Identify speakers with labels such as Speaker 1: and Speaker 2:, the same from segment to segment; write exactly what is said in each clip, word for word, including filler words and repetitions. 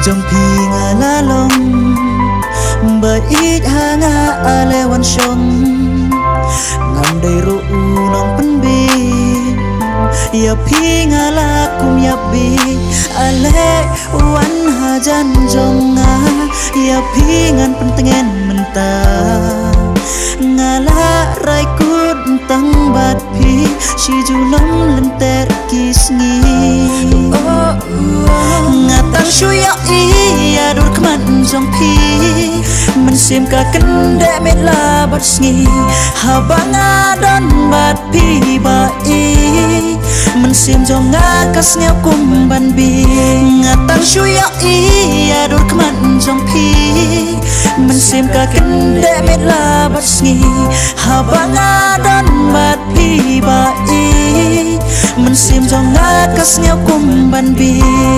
Speaker 1: jong pi ngala long ba ít hanga alewan shong ngam dai ru nong pen bi ya pi ngala kum ya bi ale wan hajan jonga ya pi ngan pentengen menta ngala rai kut tang bat pi si junom lenter kisngi ngatang shuya iya dur kman jong pi mensim ka kende met la bat sngi habanga don bat pi ba i mensim jong ngakas ngau kum ban bi ngatang shuya iya dur kman jong pi mensim ka kende met la bat sngi habanga don bat pi ba i mensim jong ngakas ngau kum ban bi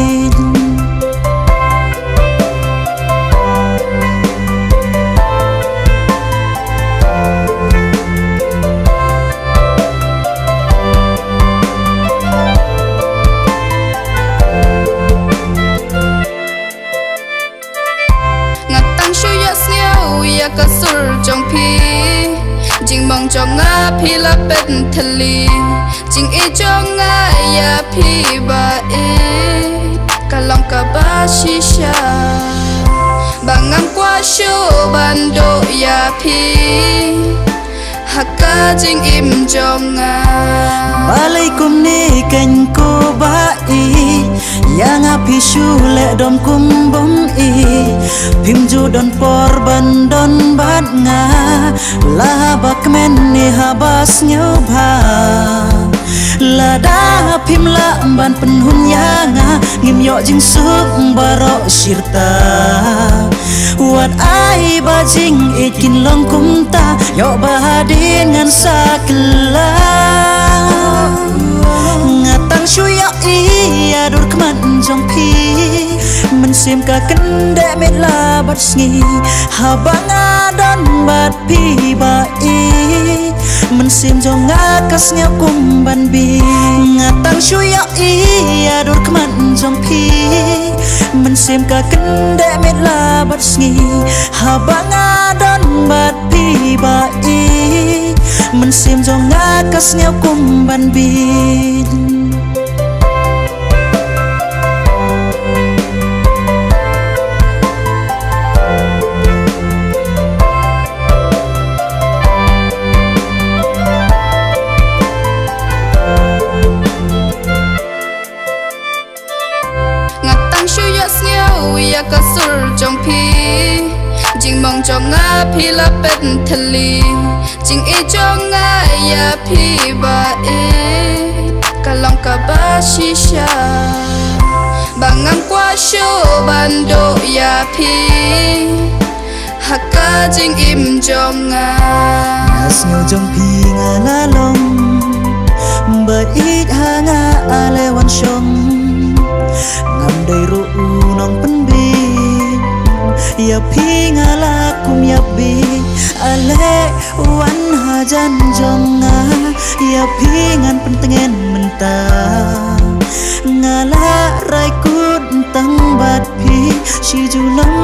Speaker 1: kasur jong pi jing mong jong nga pi la pen thali jing e jong nga ya pi ba e kalong ka ba shisha bangang kwa shu bando ya pi hakka jing im jong nga balai kum ni kan ko ba i yang api shule dom kum bom i pim ju don por ban don bat nga la bak men ni habas nyau bha la da pim la ban penhun yanga ngim yo jing suk baro shirta wat ai ba jing ikin long kum ta yo ba dengan sakla ngatang shuya iya dur kman jong pi mensim ka kende met la bat sngi habanga don bat pi ba i mensim jong ngakas ngau kum ban bi ngatang shuya iya dur kman jong pi mensim ka kende met la bat sngi habanga don bat pi ba i mensim jong ngakas ngau kum ban bi ya kasur jong pi jing mong jong nga pi la pen thali jing e jong nga ya pi ba e kalong ka ba shisha bangang kwa shu bando ya pi hakka jing im jong nga asnyo jong pi ngala long ba ít hanga alewan shong ngam dai ru nong pen bi ya pi ngala kum ya bi ale wan hajan jonga ya pi ngan pentengen menta ngala rai kut tang bat pi si junom